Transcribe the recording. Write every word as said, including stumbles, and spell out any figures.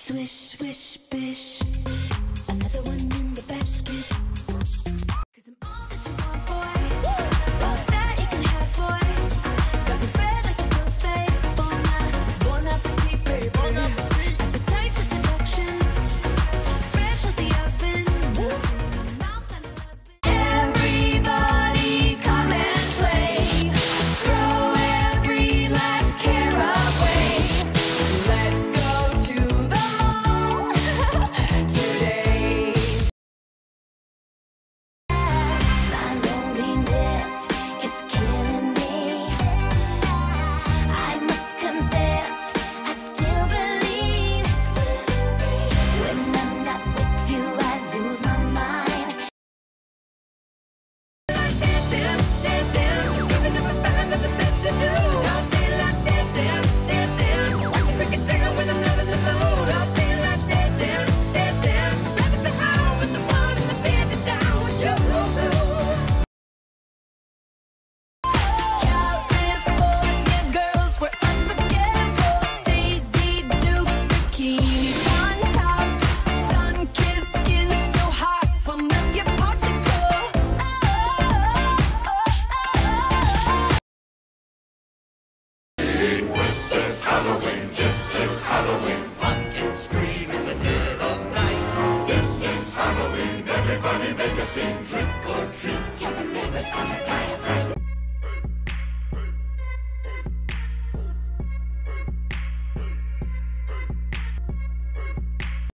Swish, swish, bish. Another one in the basket. Cause I'm all that you want, boy. All that you can have, boy. Got me spread like a buffet. Bon, bon appetit, baby. Bon appetit. Appetite for seduction. Fresh out the oven. Mouth and love. Everybody come and play. Throw every last care away. Let's go to the mall today. My loneliness is killing me. I must confess, I still believe. When I'm not with you, I lose my mind. Like dancing, dancing, even if I find nothing better to do. I feel like dancing, dancing. Watch it break it down when I'm not in the mood. I feel like dancing, dancing. Rapping the house with the one and the band it down with you. California girls were unforgettable. Daisy Dukes, bikinis on top. Sun-kissed skin so hot, will melt your popsicle. This is Halloween, this is Halloween. Pumpkins scream in the dead of night. This is Halloween, everybody make a scene. Trick or treat, tell the neighbors gonna die of fright.